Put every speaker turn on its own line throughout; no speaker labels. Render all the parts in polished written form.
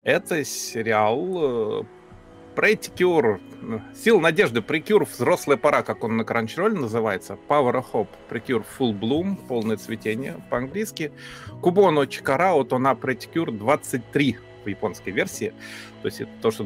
Это сериал Pretty Cure. Сила надежды, Precure, взрослая пора, как он на Crunchyroll называется. Power of Hope, Precure Full Bloom, полное цветение по-английски. Кубоно Чикарао, Тона Pretty Cure 23 в японской версии. То есть это то, что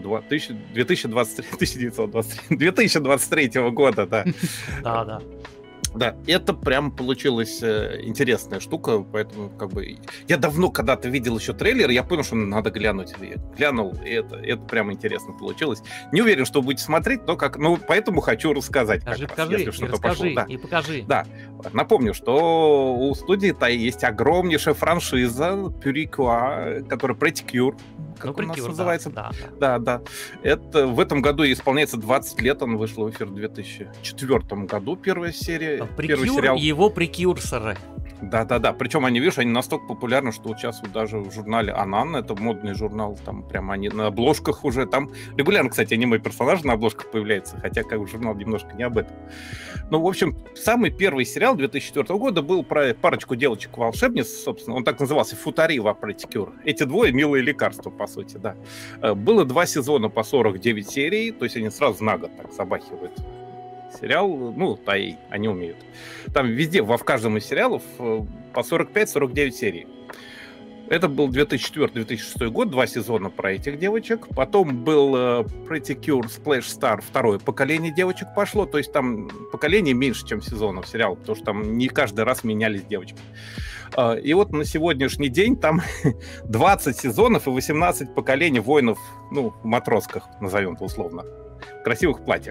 2023 года, да.
Да.
Да, это прям получилась интересная штука, поэтому как бы я давно когда-то видел еще трейлер, я понял, что надо глянуть. Я глянул, и это прям интересно получилось. Не уверен, что будете смотреть, но поэтому хочу рассказать.
Покажи.
Да, напомню, что у студии Тай есть огромнейшая франшиза Purikua, которая Pretty Cure, как у нас называется. Да. Это в этом году ей исполняется 20 лет, он вышел в эфир в 2004 году, первая серия. Первый сериал.
И его прекурсоры.
Да. Причем они настолько популярны, что сейчас вот даже в журнале Анан, это модный журнал, там прямо они на обложках уже, там регулярно, кстати, аниме-персонажи на обложках появляются, хотя как бы журнал немножко не об этом. Ну, в общем, самый первый сериал 2004 года был про парочку девочек-волшебниц, собственно, он так назывался, Футари во Pretty Cure. Эти двое милые лекарства, по сути, да. Было 2 сезона по 49 серий, то есть они сразу на год так забахивают сериал, Тай, они умеют. Там везде, в каждом из сериалов по 45-49 серий. Это был 2004-2006 год, 2 сезона про этих девочек. Потом был Pretty Cure Splash Star, второе поколение девочек пошло. То есть там поколение меньше, чем сезонов сериала, потому что там не каждый раз менялись девочки. И вот на сегодняшний день там 20 сезонов и 18 поколений воинов, в матросках, назовем это условно, в красивых платьях.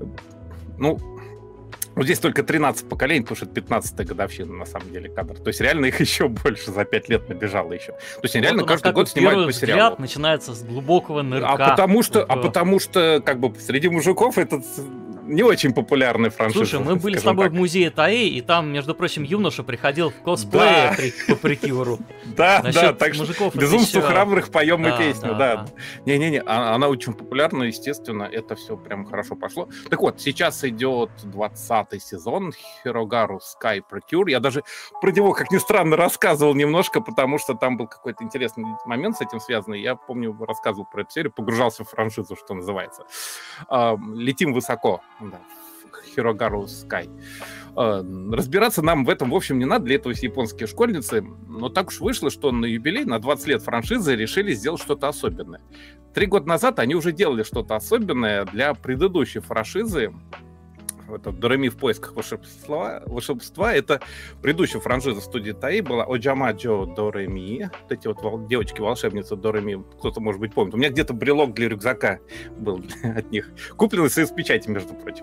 Вот здесь только 13 поколений, потому что это 15-я годовщина, на самом деле, кадр. То есть реально их еще больше, за 5 лет набежало еще. То есть они реально каждый год снимают по сериалу.
Взгляд начинается с глубокого нырка.
Потому что как бы среди мужиков этот не очень популярная франшиза.
Слушай, мы были с тобой в музее Таи, и там, между прочим, юноша приходил в косплее по прикюру.
Да, так что безумству храбрых поем мы песню, да. Не-не-не, она очень популярна, естественно, это все прям хорошо пошло. Так вот, сейчас идет 20-й сезон Hirogaru Sky Precure. Я даже про него, как ни странно, рассказывал немножко, потому что там был какой-то интересный момент с этим связанный. Я помню, рассказывал про эту серию, погружался в франшизу, что называется. Летим высоко. Да, Hirogaru Sky. Разбираться нам в этом, в общем, не надо. Для этого есть японские школьницы. Но так уж вышло, что на юбилей, на 20 лет франшизы решили сделать что-то особенное. 3 года назад они уже делали что-то особенное для предыдущей франшизы. Это Дореми в поисках волшебства. Это предыдущая франшиза студии Таи была Оджамаджо Дореми. Вот эти вот девочки-волшебницы Дореми, кто-то, может быть, помнит. У меня где-то брелок для рюкзака был от них. Купленный с печати, между прочим.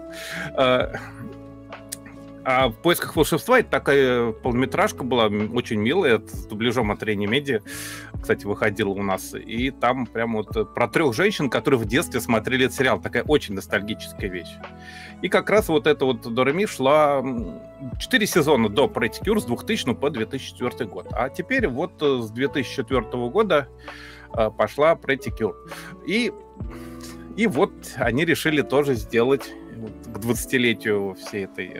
А в поисках волшебства это такая полнометражка была, очень милая, с дубляжом от Рени Медиа, кстати, выходила у нас. И там прям вот про 3 женщин, которые в детстве смотрели этот сериал. Такая очень ностальгическая вещь. И как раз вот эта вот Дореми шла 4 сезона до Pretty Cure с 2000 по 2004 год. А теперь вот с 2004 года пошла Pretty Cure. И вот они решили тоже сделать к 20-летию всей этой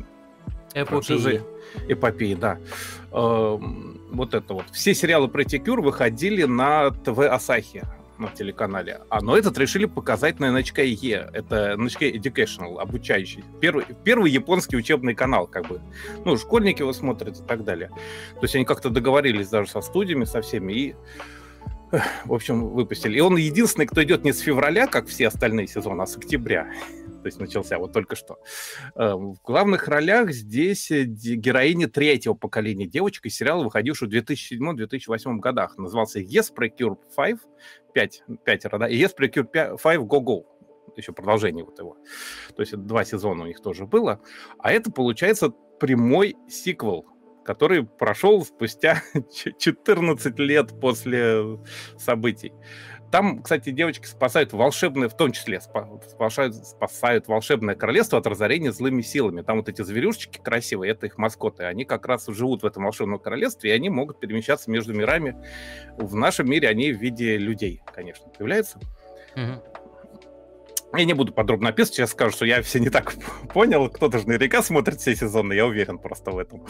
эпопеи, да. Вот это вот. Все сериалы Pretty Cure выходили на ТВ Асахи, на телеканале. Но этот решили показать на NHK-E. Это NHK Educational, обучающий. Первый японский учебный канал, как бы. Школьники его смотрят и так далее. То есть они как-то договорились даже со студиями, со всеми, и в общем, выпустили. И он единственный, кто идет не с февраля, как все остальные сезоны, а с октября. То есть начался вот только что. В главных ролях здесь героини 3-го поколения девочек из сериала, выходившего в 2007-2008 годах. Назывался Yes Precure 5, 5, да, и Yes Precure 5 Go Go. Еще продолжение вот его. То есть 2 сезона у них тоже было. А это, получается, прямой сиквел, который прошел спустя 14 лет после событий. Там, кстати, девочки спасают волшебное, в том числе спасают волшебное королевство от разорения злыми силами. Там вот эти зверюшечки красивые, это их маскоты. Они как раз живут в этом волшебном королевстве, и они могут перемещаться между мирами. В нашем мире они в виде людей, конечно, появляются. Я не буду подробно описывать, сейчас скажу, что я все не так понял. Кто-то же наверняка смотрит все сезоны, я уверен просто в этом.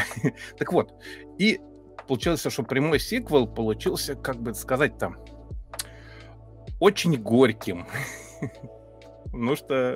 Так вот, и получилось, что прямой сиквел получился, как бы сказать там, очень горьким. Потому что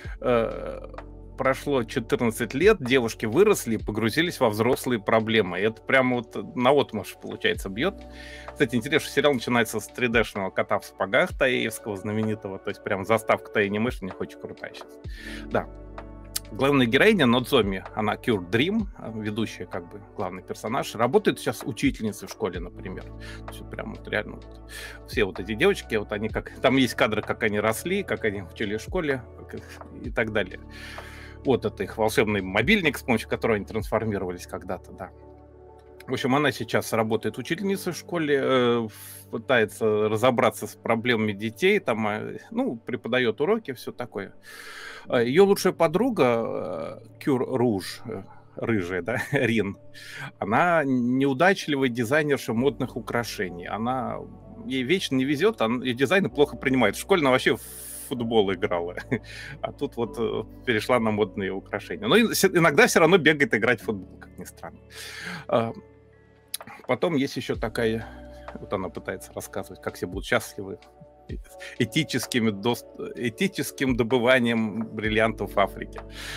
прошло 14 лет, девушки выросли и погрузились во взрослые проблемы. И это прямо вот наотмашь, получается, бьет. Кстати, интересно, сериал начинается с 3D-шного кота в сапогах Таеевского знаменитого. То есть прям заставка Таи Немышленник очень крутая сейчас. Да. Главная героиня Нодзоми, она Cure Dream, ведущая, как бы, главный персонаж, работает сейчас учительницей в школе, например. Все прям вот реально вот, все вот эти девочки, вот они как... Там есть кадры, как они росли, как они учились в школе и так далее. Вот это их волшебный мобильник, с помощью которого они трансформировались когда-то, да. В общем, она сейчас работает учительницей в школе, пытается разобраться с проблемами детей, там, ну, преподает уроки, все такое. Ее лучшая подруга, Кюр Руж, рыжая, да, Рин, она неудачливая дизайнерша модных украшений. Ей вечно не везет, и дизайны плохо принимает. В школе она вообще в футбол играла, а тут вот перешла на модные украшения. Но иногда все равно бегает играть в футбол, как ни странно. Потом есть еще такая, вот она пытается рассказывать, как все будут счастливы этическим добыванием бриллиантов в Африке.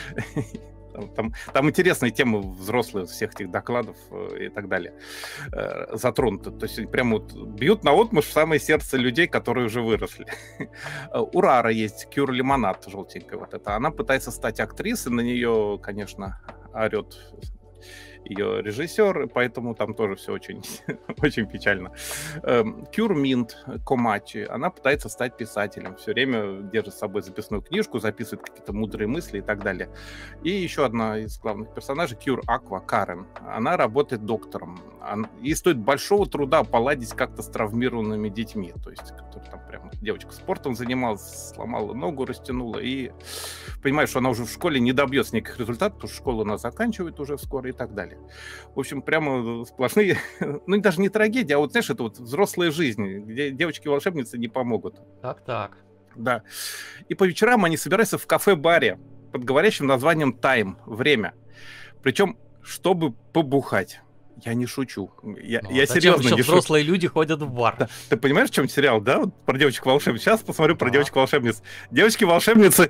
Там интересные темы взрослые всех этих докладов и так далее затронуты. То есть прямо вот бьют наотмашь в самое сердце людей, которые уже выросли. У Рара есть Кюр Лимонад желтенькая вот эта. Она пытается стать актрисой, на нее, конечно, орет ее режиссер, поэтому там тоже все очень, очень печально. Кюр Минт Комачи, она пытается стать писателем, все время держит с собой записную книжку, записывает какие-то мудрые мысли и так далее. И еще одна из главных персонажей, Кюр Аква Карен, она работает доктором. Ей стоит большого труда поладить как-то с травмированными детьми, то есть, которые там прям девочка спортом занималась, сломала ногу, растянула, и понимает, что она уже в школе не добьется никаких результатов, потому что школу она заканчивает уже скоро и так далее. В общем, прямо сплошные, ну, даже не трагедия, а вот, знаешь, это вот взрослая жизнь, где девочки-волшебницы не помогут.
Так.
Да. И по вечерам они собираются в кафе-баре под говорящим названием «Тайм», время. Причем, чтобы побухать. Я не шучу. Я серьезно не шучу.
Взрослые люди ходят в бар.
Да. Ты понимаешь, в чем сериал, да? Вот про девочек-волшебниц. Сейчас посмотрю про девочек-волшебниц. Девочки-волшебницы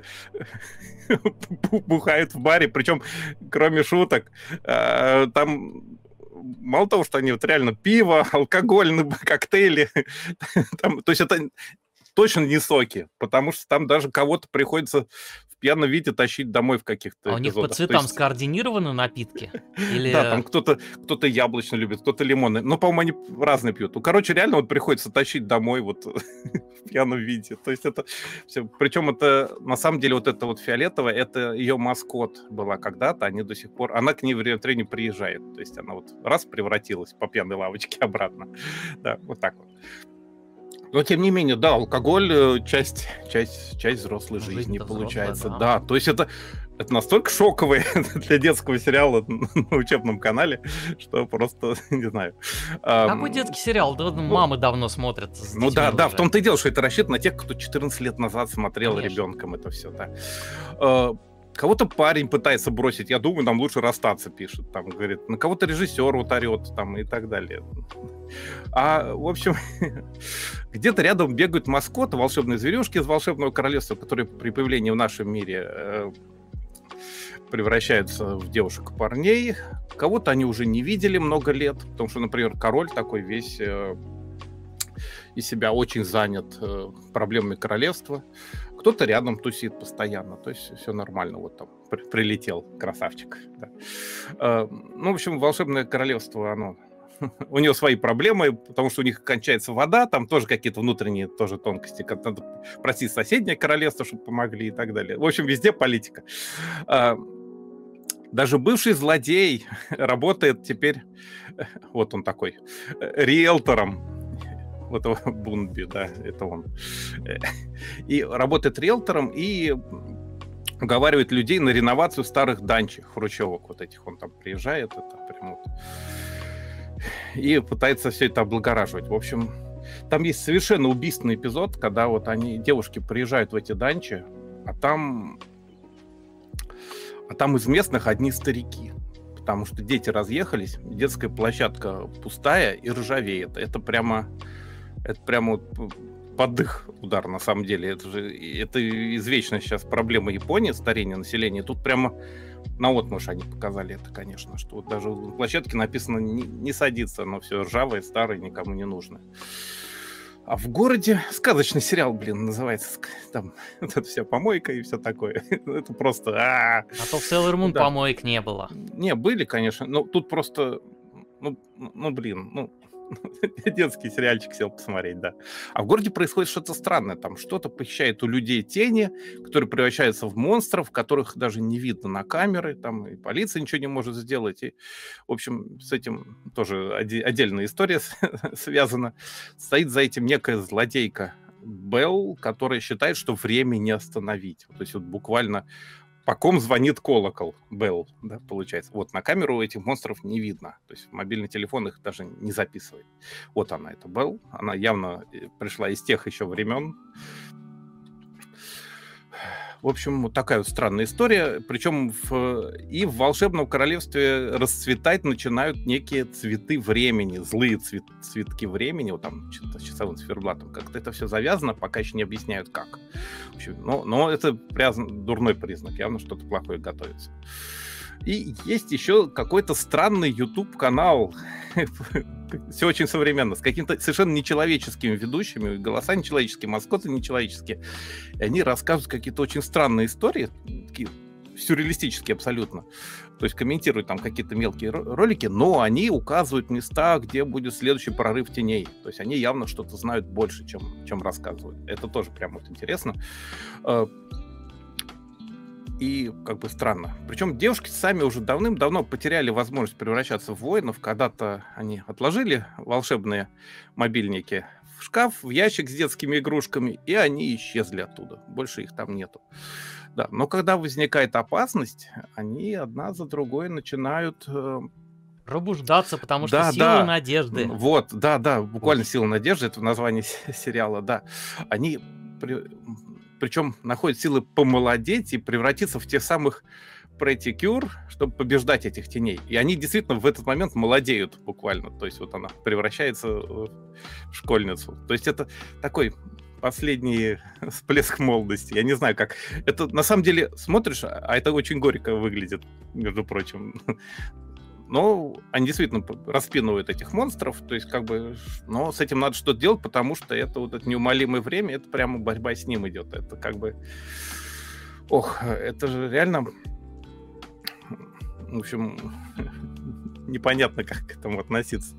бухают в баре, причем, кроме шуток, там мало того, что они вот реально пиво, алкогольные коктейли, там, то есть это точно не соки, потому что там даже кого-то приходится в пьяном виде тащить домой в каких-то
у них
эпизодах.
по цветам скоординированы напитки? Или...
Да, там кто-то яблочный любит, кто-то лимонный. Но, по-моему, они разные пьют. Ну, короче, реально вот приходится тащить домой вот в пьяном виде. То есть это все. Причем это, на самом деле, вот это вот фиолетовая, это ее маскот была когда-то, они до сих пор... Она к ней время от времени приезжает. То есть она вот раз превратилась по пьяной лавочке обратно. Да, вот так вот. Но, тем не менее, да, алкоголь часть взрослой жизни получается. Да, то есть это настолько шоковое для детского сериала на учебном канале, что просто, не знаю.
Какой детский сериал? Да, мамы давно смотрят.
Ну да, в том-то и дело, что это рассчитано на тех, кто 14 лет назад смотрел ребенком это все, да. Кого-то парень пытается бросить, я думаю, нам лучше расстаться, пишет. Там, говорит, на кого-то режиссер вот орет, там, и так далее. В общем, где-то рядом бегают маскоты, волшебные зверюшки из волшебного королевства, которые при появлении в нашем мире превращаются в девушек и парней. Кого-то они уже не видели много лет, потому что, например, король такой весь из себя очень занят проблемами королевства. Кто-то рядом тусит постоянно, то есть все нормально, вот там прилетел красавчик. Да. Ну, в общем, волшебное королевство, оно у него свои проблемы, потому что у них кончается вода, там тоже какие-то внутренние тоже тонкости, как надо просить соседнее королевство, чтобы помогли и так далее. В общем, везде политика. Даже бывший злодей работает теперь, вот он такой, риэлтором. Вот Бунби, да, это он. И работает риэлтором и уговаривает людей на реновацию старых данчей, хрущевок вот этих. Он там приезжает, это прям вот, и пытается все это облагораживать. В общем, там есть совершенно убийственный эпизод, когда вот девушки приезжают в эти данчи, а там из местных одни старики. Потому что дети разъехались, детская площадка пустая и ржавеет. Это прямо вот под их удар, на самом деле. Это извечная сейчас проблема Японии, старение населения. Тут прямо наотмашь они показали это, конечно, что вот даже на площадке написано не садиться, но все ржавое, старое, никому не нужно. А в городе сказочный сериал, называется. Там вот эта вся помойка и все такое. Это просто...
А то в Sailor Moon помоек не было.
Не, были, конечно, но тут просто... детский сериальчик сел посмотреть, да. А в городе происходит что-то странное. Там что-то похищает у людей тени, которые превращаются в монстров, которых даже не видно на камеры. Там и полиция ничего не может сделать. И, в общем, с этим тоже отдельная история связана. Стоит за этим некая злодейка Белл, которая считает, что время не остановить. То есть вот буквально... По ком звонит колокол? Белл, да, получается. Вот на камеру этих монстров не видно. То есть мобильный телефон их даже не записывает. Вот она, это Белл. Она явно пришла из тех еще времен. В общем, вот такая вот странная история. Причем и в волшебном королевстве расцветать начинают некие цветы времени, злые цветки времени. Вот там что-то с часовым циферблатом. Как-то это все завязано, пока еще не объясняют, как. В общем, но это дурной признак. Явно что-то плохое готовится. И есть еще какой-то странный YouTube-канал. Все очень современно, с какими-то совершенно нечеловеческими ведущими, голоса нечеловеческие, маскоты нечеловеческие. И они рассказывают какие-то очень странные истории, такие сюрреалистические абсолютно. То есть комментируют там какие-то мелкие ролики, но они указывают места, где будет следующий прорыв теней. То есть они явно что-то знают больше, чем рассказывают. Это тоже прям вот интересно. И как бы странно. Причем девушки сами уже давным-давно потеряли возможность превращаться в воинов. Когда-то они отложили волшебные мобильники в шкаф, в ящик с детскими игрушками, и они исчезли оттуда. Больше их там нету. Да, но когда возникает опасность, они одна за другой начинают...
Пробуждаться, потому что сила надежды.
Вот, да, буквально сила надежды, это в названии сериала, да. Они... Причем находят силы помолодеть и превратиться в тех самых Pretty Cure, чтобы побеждать этих теней. И они действительно в этот момент молодеют буквально. То есть вот она превращается в школьницу. То есть это такой последний всплеск молодости. Я не знаю, как... Это на самом деле смотришь, а это очень горько выглядит, между прочим. Но они действительно распинывают этих монстров, то есть как бы, но с этим надо что-то делать, потому что это вот это неумолимое время, это прямо борьба с ним идет, это как бы, это же реально, в общем, непонятно, как к этому относиться.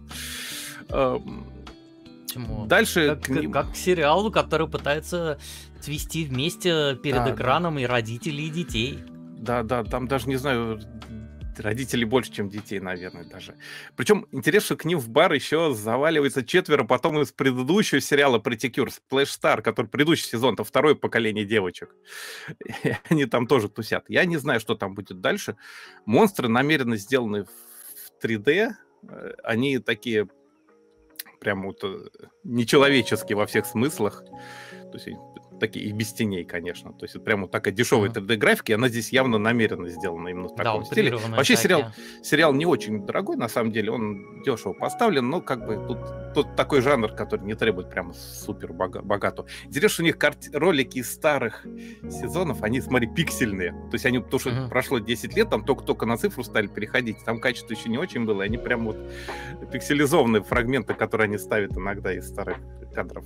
Почему?
Дальше
как к сериалу, который пытается свести вместе перед экраном и родителей, и детей.
Да, там даже не знаю. Родителей больше, чем детей, наверное, даже. Причем интересно, что к ним в бар еще заваливается 4 потом из предыдущего сериала Pretty Cure, Splash Star, который предыдущий сезон, это второе поколение девочек. И они там тоже тусят. Я не знаю, что там будет дальше. Монстры намеренно сделаны в 3D. Они такие прям вот нечеловеческие во всеех смыслах. То есть такие и без теней, конечно. То есть это прямо вот такая дешевая 3D-графика, и она здесь явно намеренно сделана именно в таком стиле. Вообще сериал не очень дорогой, на самом деле, он дешево поставлен, но как бы тут такой жанр, который не требует прямо супер богатого. Интересно, что у них ролики из старых сезонов, они, смотри, пиксельные. То есть они, потому что прошло 10 лет, там только на цифру стали переходить, там качество еще не очень было, и они прям вот пикселизованные фрагменты, которые они ставят иногда из старых кадров.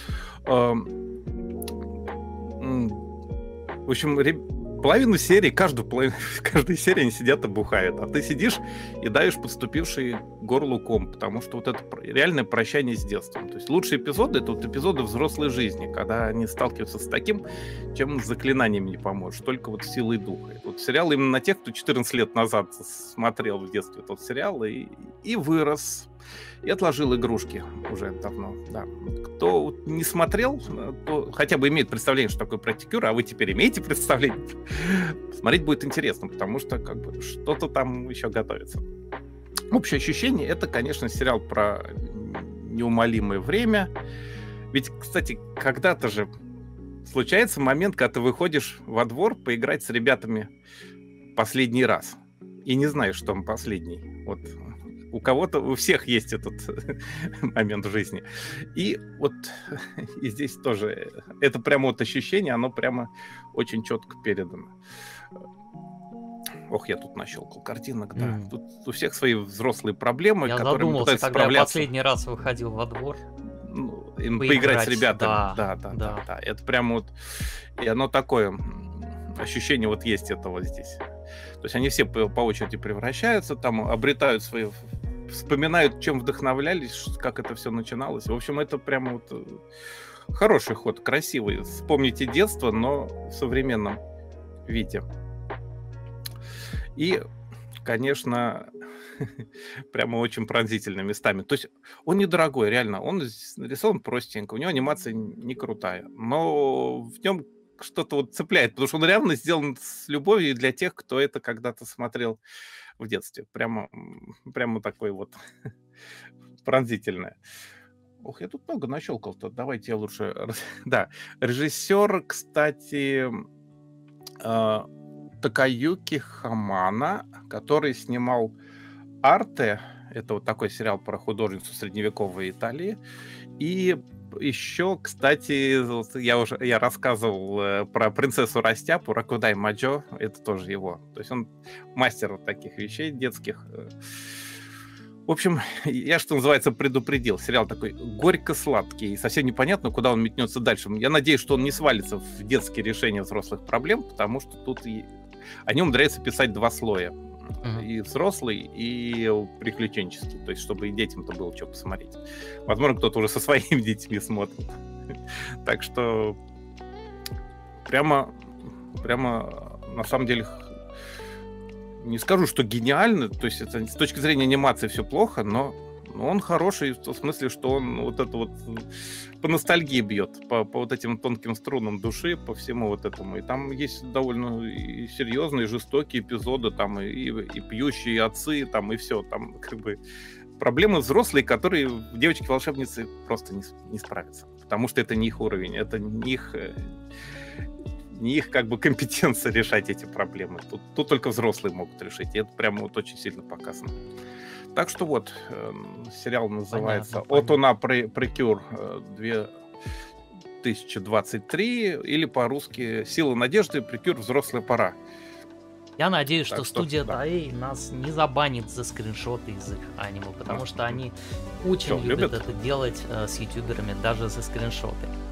В общем, половину серии, каждую серию они сидят и бухают, а ты сидишь и даешь подступивший горлу ком, потому что вот это реальное прощание с детством. То есть лучшие эпизоды — это вот эпизоды взрослой жизни, когда они сталкиваются с таким, чем с заклинаниями не поможешь, только вот силой духа. Вот сериал именно на тех, кто 14 лет назад смотрел в детстве тот сериал и вырос, и отложил игрушки уже давно. Да. Кто не смотрел, то хотя бы имеет представление, что такое Pretty Cure, а вы теперь имеете представление, смотреть будет интересно, потому что как бы что-то там еще готовится. Общее ощущение — это, конечно, сериал про неумолимое время. Ведь, кстати, когда-то же случается момент, когда ты выходишь во двор поиграть с ребятами последний раз и не знаешь, что он последний. Вот у кого-то, у всех есть этот момент в жизни. И вот и здесь тоже это прямо вот ощущение, оно прямо очень четко передано. Ох, я тут нащелкал картинок, да. Тут у всех свои взрослые проблемы,
Я
которыми
задумался,
пытаются
когда я
справляться.
последний раз выходил во двор.
Ну, поиграть с ребятами. Да. Это прямо вот... И оно такое... Ощущение вот есть это вот здесь. То есть они все по очереди превращаются, там обретают свои... Вспоминают, чем вдохновлялись, как это все начиналось. В общем, это прямо вот хороший ход, красивый. Вспомните детство, но в современном виде. И, конечно, прямо очень пронзительными местами. То есть он недорогой, реально. Он нарисован простенько, у него анимация не крутая. Но в нем что-то вот цепляет, потому что он реально сделан с любовью для тех, кто это когда-то смотрел в детстве. Прямо такой вот пронзительное. Ох, я тут много нащелкал-то. Давайте я лучше... Да, режиссер, кстати... Такаюки Хамана, который снимал «Арте», это вот такой сериал про художницу средневековой Италии, и еще, кстати, я рассказывал про принцессу Растяпу, Ракудай Маджо, это тоже его, то есть он мастер вот таких вещей детских. В общем, я, что называется, предупредил. Сериал такой горько-сладкий, и совсем непонятно, куда он метнется дальше. Я надеюсь, что он не свалится в детские решения взрослых проблем, потому что тут о нем умудряется писать два слоя. И взрослый, и приключенческий. То есть, чтобы и детям-то было что посмотреть. Возможно, кто-то уже со своими детьми смотрит. Так что прямо на самом деле... Не скажу, что гениально, то есть это, с точки зрения анимации все плохо, но он хороший в том смысле, что он вот это вот по ностальгии бьет, по вот этим тонким струнам души, по всему вот этому. И там есть довольно и серьезные, жестокие эпизоды, там и пьющие отцы, там и все, там как бы проблемы взрослые, которые девочки-волшебницы просто не справятся, потому что это не их уровень, это не их как бы компетенция решать эти проблемы. Тут только взрослые могут решить. И это прямо вот очень сильно показано. Так что вот, сериал называется «Отуна Прекюр 2023» или по-русски «Сила надежды. Прекюр. Взрослая пора».
Я надеюсь, что студия Toei нас не забанит за скриншоты из их аниме, потому что они очень любят это делать с ютуберами, даже за скриншоты.